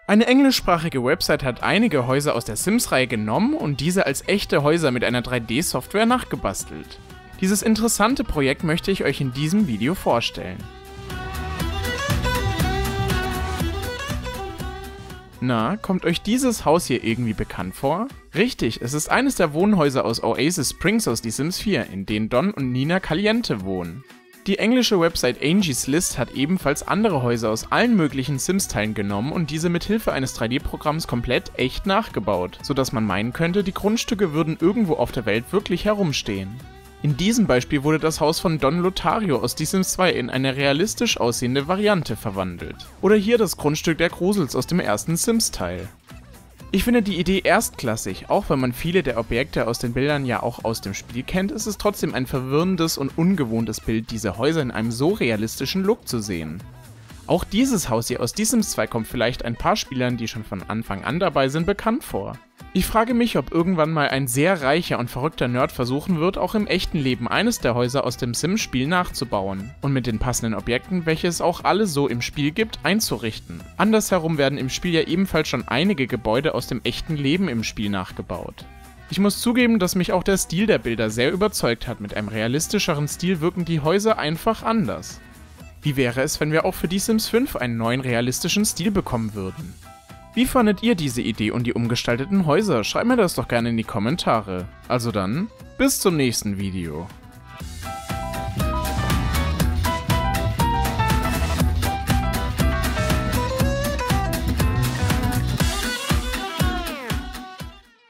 Eine englischsprachige Website hat einige Häuser aus der Sims-Reihe genommen und diese als echte Häuser mit einer 3D-Software nachgebastelt. Dieses interessante Projekt möchte ich euch in diesem Video vorstellen. Na, kommt euch dieses Haus hier irgendwie bekannt vor? Richtig, es ist eines der Wohnhäuser aus Oasis Springs aus The Sims 4, in denen Don und Nina Caliente wohnen. Die englische Website Angie's List hat ebenfalls andere Häuser aus allen möglichen Sims-Teilen genommen und diese mit Hilfe eines 3D-Programms komplett echt nachgebaut, sodass man meinen könnte, die Grundstücke würden irgendwo auf der Welt wirklich herumstehen. In diesem Beispiel wurde das Haus von Don Lothario aus The Sims 2 in eine realistisch aussehende Variante verwandelt. Oder hier das Grundstück der Grusels aus dem ersten Sims-Teil. Ich finde die Idee erstklassig, auch wenn man viele der Objekte aus den Bildern ja auch aus dem Spiel kennt, ist es trotzdem ein verwirrendes und ungewohntes Bild, diese Häuser in einem so realistischen Look zu sehen. Auch dieses Haus hier aus The Sims 2 kommt vielleicht ein paar Spielern, die schon von Anfang an dabei sind, bekannt vor. Ich frage mich, ob irgendwann mal ein sehr reicher und verrückter Nerd versuchen wird, auch im echten Leben eines der Häuser aus dem Sims-Spiel nachzubauen und mit den passenden Objekten, welche es auch alle so im Spiel gibt, einzurichten. Andersherum werden im Spiel ja ebenfalls schon einige Gebäude aus dem echten Leben im Spiel nachgebaut. Ich muss zugeben, dass mich auch der Stil der Bilder sehr überzeugt hat. Mit einem realistischeren Stil wirken die Häuser einfach anders. Wie wäre es, wenn wir auch für The Sims 5 einen neuen realistischen Stil bekommen würden? Wie fandet ihr diese Idee und die umgestalteten Häuser? Schreibt mir das doch gerne in die Kommentare. Also dann, bis zum nächsten Video.